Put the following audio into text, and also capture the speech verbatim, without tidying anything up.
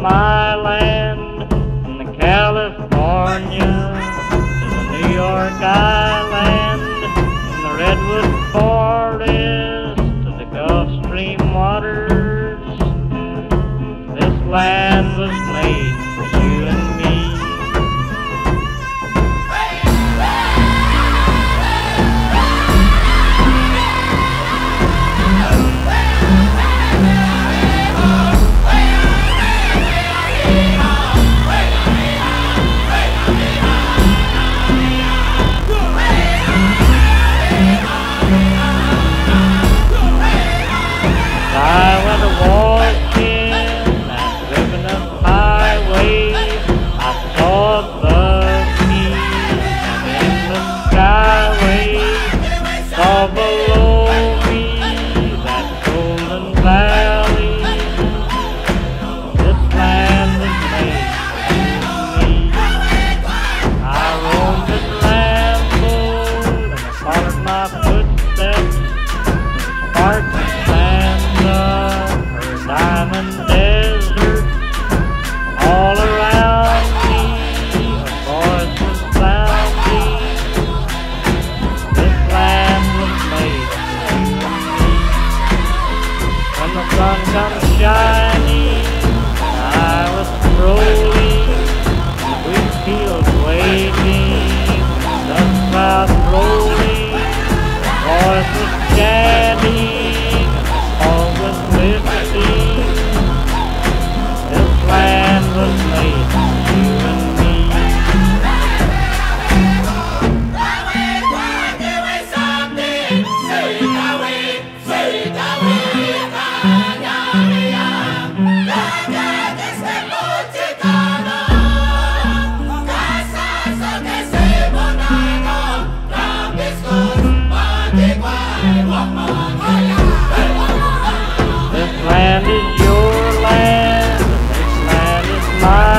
my land, from the California to the New York Island, from the Redwood Forest to the Gulf Stream waters. This land was made for you and me. I went to walking that ribbon of highway. I saw the peaks in the skyway. Saw below me that golden valley. This land was made for me. I roamed this land full and I followed my footsteps. Sparks her diamond desert, all around me a voice was sounding. This land was made for you and me. When the sun comes shining and I was strolling, the wheat fields waving, the clouds rolling, the voice was chanting. All was liberty. This land was made for you and me. This land is your land, and this land is mine.